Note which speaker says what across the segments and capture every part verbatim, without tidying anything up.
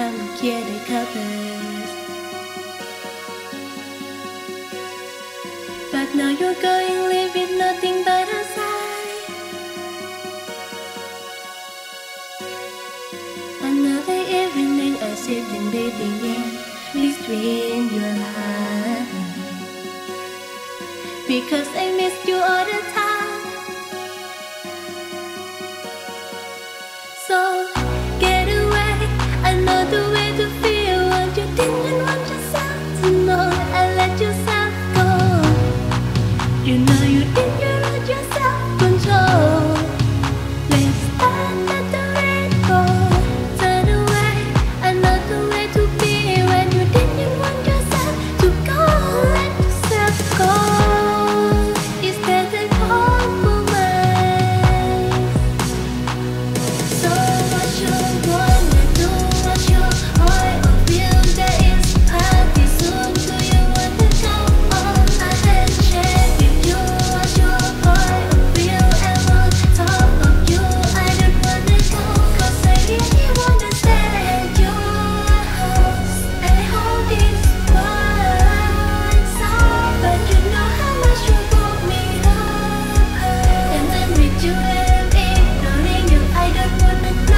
Speaker 1: time to clear the covers. But now you're going, leave with nothing but a sigh. Another evening I sit and breathing in between your life. Because I miss you all the time. So get away, another way to feel what you didn't want yourself to know. And let yourself go. You know you think you lost your self-control. Let's start at the red goal. Turn away, another way to be when you didn't want yourself to go. Let yourself go. Is that a compromise? So what you wanna do? What you point of view? There is party soon. Do you wanna go on? I can share with you. What your point of view? And on top of you, I don't wanna go. 'Cause I really wanna stay at your house and hold this one side. But you know how much you broke me up. And then with you and ignoring you, I don't wanna know.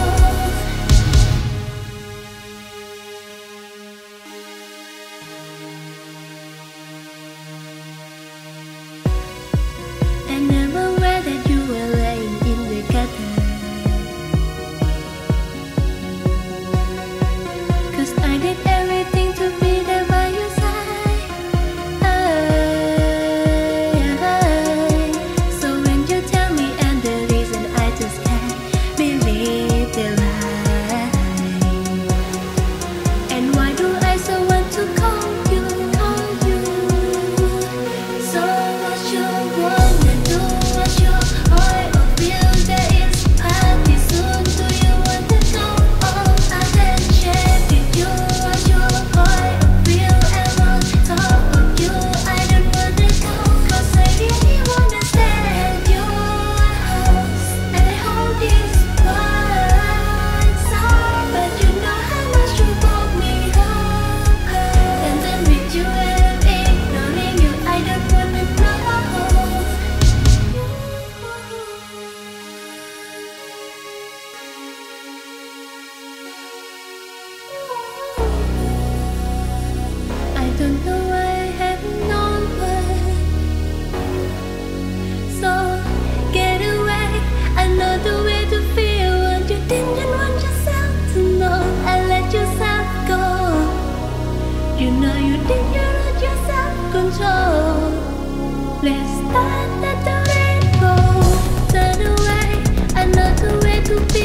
Speaker 1: And I'm aware that you were laying in the gutter. 'Cause I did everything to be there by your side. So when you tell me and the reason, I just can't believe the lie. And why do I so want to call you, call you? So what you wanna do? What's your point of view? There is party soon. Do you wanna go on? I can share with you. What's your point of view? And on top of you, I don't wanna go. 'Cause I really wanna stay at your house and hold this one side. But you know how much you broke me up. And then with you and ignoring you, I don't wanna know. I don't know why I have no words. So get away, another way to feel what you didn't want yourself to know. And let yourself go. You know you think you lost your self-control. Let's start at the red goal. Turn away, another way to be